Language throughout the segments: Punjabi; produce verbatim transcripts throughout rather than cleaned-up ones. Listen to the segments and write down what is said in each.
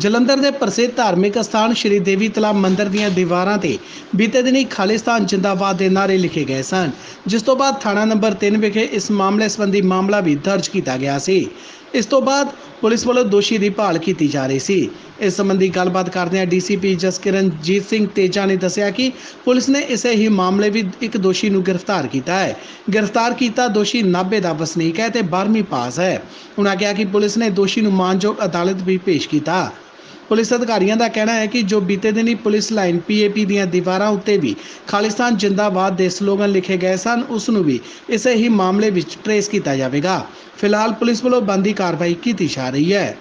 ਜਲੰਧਰ ਦੇ ਪ੍ਰਸਿੱਧ ਧਾਰਮਿਕ ਸਥਾਨ ਸ਼੍ਰੀ ਦੇਵੀ ਤਲਾਬ ਮੰਦਿਰ ਦੀਆਂ ਦੀਵਾਰਾਂ ਤੇ ਬੀਤੇ ਦਿਨੀ ਖਾਲਿਸਤਾਨ ਜਿੰਦਾਬਾਦ ਦੇ ਨਾਅਰੇ ਲਿਖੇ ਗਏ ਸਨ, ਜਿਸ ਤੋਂ ਬਾਅਦ ਥਾਣਾ ਨੰਬਰ ਤਿੰਨ ਵਿਖੇ ਇਸ ਮਾਮਲੇ ਸੰਬੰਧੀ ਮਾਮਲਾ ਵੀ ਦਰਜ ਕੀਤਾ ਗਿਆ ਸੀ। ਇਸ ਤੋਂ ਬਾਅਦ ਪੁਲਿਸ ਵੱਲੋਂ ਦੋਸ਼ੀ ਦੀ ਭਾਲ ਕੀਤੀ ਜਾ ਰਹੀ ਸੀ। ਇਸ ਸੰਬੰਧੀ ਗੱਲਬਾਤ ਕਰਦਿਆਂ ਡੀਸੀਪੀ ਜਸਕਿਰਨਜੀਤ ਸਿੰਘ ਤੇਜਾ ਨੇ ਦੱਸਿਆ ਕਿ ਪੁਲਿਸ ਨੇ ਇਸੇ ਹੀ ਮਾਮਲੇ ਵਿੱਚ ਇੱਕ ਦੋਸ਼ੀ ਨੂੰ ਗ੍ਰਿਫਤਾਰ ਕੀਤਾ ਹੈ। ਗ੍ਰਿਫਤਾਰ ਕੀਤਾ ਦੋਸ਼ੀ ਨਾਭੇ ਦਾ ਵਸਨੀਕ ਹੈ ਤੇ ਬਾਰ੍ਹਵੀਂ ਪਾਸ ਹੈ। ਉਨ੍ਹਾਂ ਕਿਹਾ ਕਿ ਪੁਲਿਸ ਨੇ ਦੋਸ਼ੀ ਨੂੰ ਮਾਨਯੋਗ ਅਦਾਲਤ ਵੀ ਪੇਸ਼ ਕੀਤਾ। ਪੁਲਿਸ ਅਧਿਕਾਰੀਆਂ ਦਾ ਕਹਿਣਾ ਹੈ ਕਿ ਜੋ ਬੀਤੇ ਦਿਨੀ ਪੁਲਿਸ ਲਾਈਨ ਪੀਏਪੀ ਦੀਆਂ ਦੀਵਾਰਾਂ ਉੱਤੇ ਵੀ ਖਾਲਿਸਤਾਨ ਜਿੰਦਾਬਾਦ ਦੇ ਸਲੋਗਨ ਲਿਖੇ ਗਏ ਸਨ, ਉਸ ਨੂੰ ਵੀ ਇਸੇ ਹੀ ਮਾਮਲੇ ਵਿੱਚ ਟਰੇਸ ਕੀਤਾ ਜਾਵੇਗਾ। ਫਿਲਹਾਲ ਪੁਲਿਸ ਵੱਲੋਂ ਬਣਦੀ ਕਾਰਵਾਈ ਕੀਤੀ ਜਾ ਰਹੀ ਹੈ।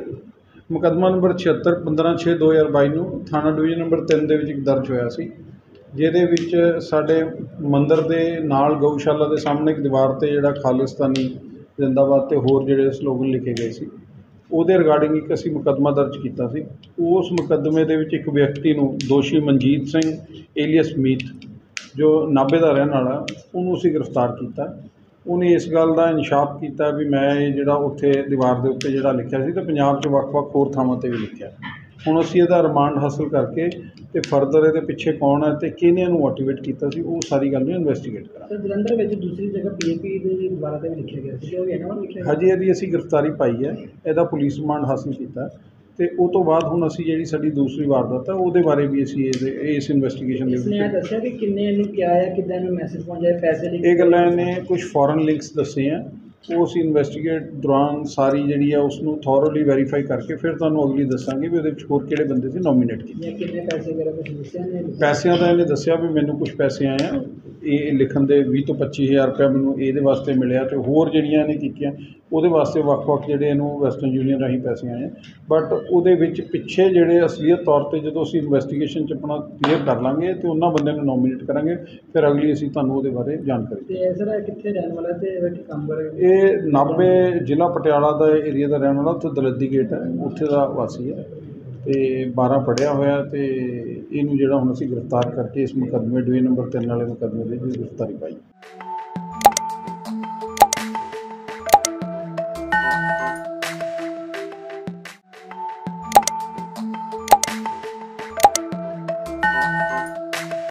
ਮੁਕੱਦਮਾ ਨੰਬਰ ਛਿਹੱਤਰ ਪੰਦਰਾਂ ਛੇ ਦੋ ਹਜ਼ਾਰ ਬਾਈ ਨੂੰ ਥਾਣਾ ਡਿਵੀਜ਼ਨ ਨੰਬਰ ਤਿੰਨ ਦੇ ਵਿੱਚ ਇੱਕ ਦਰਜ ਹੋਇਆ ਸੀ, ਜਿਹਦੇ ਵਿੱਚ ਸਾਡੇ ਮੰਦਿਰ ਦੇ ਨਾਲ ਗਊਸ਼ਾਲਾ ਦੇ ਸਾਹਮਣੇ ਇੱਕ ਦੀਵਾਰ ਤੇ ਜਿਹੜਾ ਖਾਲਿਸਤਾਨੀ ਜਿੰਦਾਬਾਦ ਤੇ ਹੋਰ ਜਿਹੜੇ ਸਲੋਗਨ ਲਿਖੇ ਗਏ ਸੀ, ਉਹਦੇ ਰਿਗਾਰਡਿੰਗ ਇੱਕ ਅਸੀਂ ਮੁਕੱਦਮਾ ਦਰਜ ਕੀਤਾ ਸੀ। ਉਸ ਮੁਕੱਦਮੇ ਦੇ ਵਿੱਚ ਇੱਕ ਵਿਅਕਤੀ ਨੂੰ ਦੋਸ਼ੀ ਮਨਜੀਤ ਸਿੰਘ ਏਲੀਅਸ ਮੀਤ, ਜੋ ਨਾਭੇ ਦਾ ਰਹਿਣ ਵਾਲਾ, ਉਹਨੂੰ ਅਸੀਂ ਗ੍ਰਿਫਤਾਰ ਕੀਤਾ। ਉਹਨੇ ਇਸ ਗੱਲ ਦਾ ਇਨਸ਼ਾਫ ਕੀਤਾ ਵੀ ਮੈਂ ਇਹ ਜਿਹੜਾ ਉੱਥੇ ਦੀਵਾਰ ਦੇ ਉੱਤੇ ਜਿਹੜਾ ਲਿਖਿਆ ਸੀ ਤੇ ਪੰਜਾਬ 'ਚ ਵੱਖ-ਵੱਖ ਹੋਰ ਥਾਵਾਂ 'ਤੇ ਵੀ ਲਿਖਿਆ। ਹੁਣ ਅਸੀਂ ਇਹਦਾ ਰਿਮਾਂਡ ਹਾਸਲ ਕਰਕੇ ਤੇ ਫਰਦਰ ਇਹਦੇ ਪਿੱਛੇ ਕੌਣ ਹੈ ਤੇ ਕਿਹਨੇ ਇਹਨੂੰ ਮੋਟੀਵੇਟ ਕੀਤਾ ਸੀ, ਉਹ ਸਾਰੀ ਗੱਲ ਨੂੰ ਇਨਵੈਸਟੀਗੇਟ ਕਰਾਂਗੇ। ਸਰ, ਜਲੰਧਰ ਵਿੱਚ ਦੂਸਰੀ ਜਗ੍ਹਾ ਪੀਏਪੀ ਦੇ ਦੀਵਾਰਾਂ 'ਤੇ ਵੀ ਲਿਖਿਆ ਗਿਆ ਸੀ, ਉਹ ਵੀ ਇਹਨਾਂ ਨੂੰ ਲਿਖਿਆ ਗਿਆ? ਹਜੇ ਇਹਦੀ ਅਸੀਂ ਗ੍ਰਿਫਤਾਰੀ ਪਾਈ ਹੈ, ਇਹਦਾ ਪੁਲਿਸ ਰਿਮਾਂਡ ਹਾਸਲ ਕੀਤਾ ਤੇ ਉਹ ਤੋਂ ਬਾਅਦ ਹੁਣ ਅਸੀਂ ਜਿਹੜੀ ਸਾਡੀ ਦੂਸਰੀ ਵਾਰਦਾਤ ਹੈ ਉਹਦੇ ਬਾਰੇ ਵੀ ਅਸੀਂ ਇਹਦੇ ਇਸ ਇਨਵੈਸਟੀਗੇਸ਼ਨ ਦੇ ਵਿੱਚ ਇਸਨੇ ਦੱਸਿਆ ਕਿ ਕਿੰਨੇ ਇਹਨੂੰ ਕਿਹਾ ਹੈ, ਕਿੱਦਾਂ ਇਹਨੂੰ ਮੈਸੇਜ ਪਹੁੰਚਾਇਆ, ਪੈਸੇ ਲਈ ਇਹ ਗੱਲਾਂ ਇਹਨੇ ਕੁਝ ਫੋਰਨ ਲਿੰਕਸ ਦੱਸੇ ਆ। ਉਹ ਅਸੀਂ ਇਨਵੈਸਟੀਗੇਟ ਦੌਰਾਨ ਸਾਰੀ ਜਿਹੜੀ ਆ ਉਸ ਨੂੰ ਥੋਰੋਲੀ ਵੈਰੀਫਾਈ ਕਰਕੇ ਫਿਰ ਤੁਹਾਨੂੰ ਅਗਲੀ ਦੱਸਾਂਗੇ ਵੀ ਉਹਦੇ ਵਿੱਚ ਹੋਰ ਕਿਹੜੇ ਬੰਦੇ ਸੀ ਨੋਮੀਨੇਟ ਕੀਤੇ। ਕਿੰਨੇ ਪੈਸੇ ਵਗੈਰਾ ਕੁਝ ਦੱਸਿਆ ਨੇ? ਪੈਸਿਆਂ ਦਾ ਇਹਨੇ ਦੱਸਿਆ ਵੀ ਮੈਨੂੰ ਕੁਝ ਪੈਸੇ ਆਏ ਆ, ਇਹ ਲਿਖਣ ਦੇ ਵੀਹ ਤੋਂ ਪੱਚੀ ਹਜ਼ਾਰ ਰੁਪਇਆ ਮੈਨੂੰ ਇਹਦੇ ਵਾਸਤੇ ਮਿਲਿਆ ਤੇ ਹੋਰ ਜਿਹੜੀਆਂ ਇਹਨੇ ਕੀਤੀਆਂ ਉਹਦੇ ਵਾਸਤੇ ਵੱਖ-ਵੱਖ ਜਿਹੜੇ ਇਹਨੂੰ ਵੈਸਟਰਨ ਯੂਨੀਅਨ ਰਾਹੀਂ ਪੈਸੇ ਆਏ ਆ। ਬਟ ਉਹਦੇ ਵਿੱਚ ਪਿੱਛੇ ਜਿਹੜੇ ਅਸਲੀਅਤ ਤੌਰ 'ਤੇ ਜਦੋਂ ਅਸੀਂ ਇਨਵੈਸਟੀਗੇਸ਼ਨ 'ਚ ਆਪਣਾ ਕਲੀਅਰ ਕਰ ਲਾਂਗੇ ਤੇ ਉਹਨਾਂ ਬੰਦਿਆਂ ਨੂੰ ਨੋਮੀਨੇਟ ਕਰਾਂਗੇ, ਫਿਰ ਅਗਲੀ ਅਸੀਂ ਤੁਹਾਨੂੰ ਉਹਦੇ ਬਾਰੇ ਜਾਣਕਾਰੀ ਤੇ ਸਰ ਕਿੱਥੇ ਰਹਿਣ ਵਾਲਾ ਤੇ ਇਹਦਾ ਕੰਮ ਬਾਰੇ? ਇਹ ਨਾਭੇ ਜ਼ਿਲ੍ਹਾ ਪਟਿਆਲਾ ਦਾ ਏਰੀਆ ਦਾ ਰਹਿਣ ਵਾਲਾ, ਉੱਥੇ ਦਲੱਦੀ ਗੇਟ ਹੈ, ਉੱਥੇ ਦਾ ਵਾਸੀ ਹੈ ਤੇ ਬਾਰ੍ਹਾਂ ਪੜ੍ਹਿਆ ਹੋਇਆ ਤੇ ਇਹਨੂੰ ਜਿਹੜਾ ਹੁਣ ਅਸੀਂ ਗ੍ਰਿਫਤਾਰ ਕਰਕੇ ਇਸ ਮੁਕੱਦਮੇ ਡਿਵੀਜ਼ਨ ਨੰਬਰ ਤਿੰਨ ਵਾਲੇ ਮੁਕੱਦਮੇ ਦੇ ਵਿੱਚ ਗ੍ਰਿਫਤਾਰੀ ਪਾਈ।